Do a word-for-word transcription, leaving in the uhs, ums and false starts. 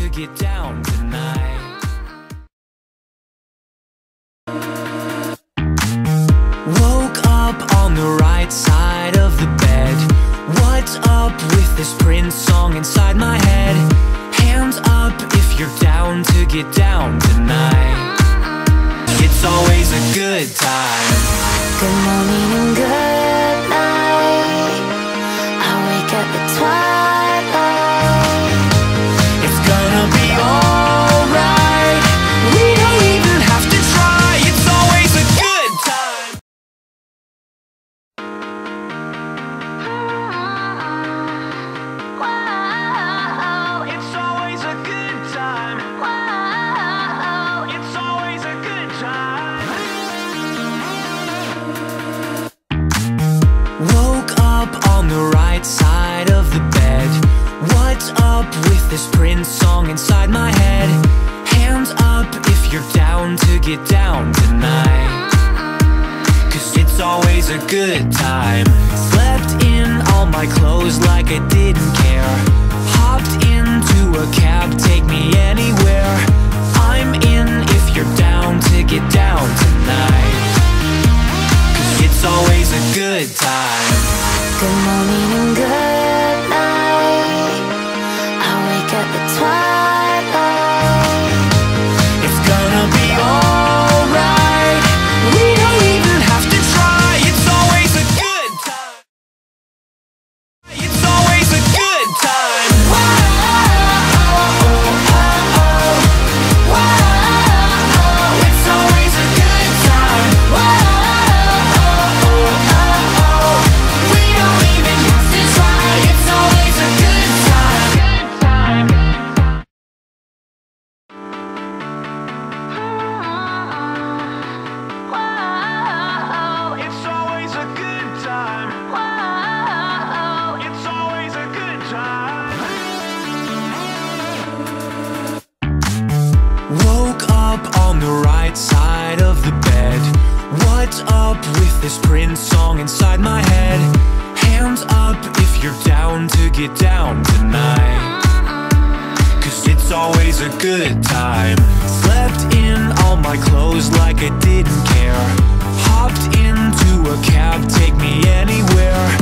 to get down tonight. Woke up on the right side of the bed. What's up with this Prince song inside my head? Hands up if you're down to get down tonight. It's always a good time. Good morning and good night. I wake up at twilight. It's gonna be alright. We don't even have to try. It's always a good time. Wow. It's always a good time. Wow. It's always a good time. Woke up on the right side of the bed. What's up with this Prince song inside my head? Hands up if you're down to get down tonight. Cause it's always a good time. Slept in all my clothes like I didn't care. Hopped into a cab, take me anywhere. I'm in if you're down to get down tonight. Cause it's always a good time. Good morning and good night. I wake up at twilight. It's gonna be alright. We don't even have to try. It's always a good time. It's always a good time. Wow. It's always a good time. We don't even have to try. It's always a good time. It's always a good time. It's always a good time. Woke up on the right side of the bed. What's up with this Prince song inside my head? Hands up if you're down to get down tonight. Cause it's always a good time. Slept in all my clothes like I didn't care. Hopped into a cab, take me anywhere.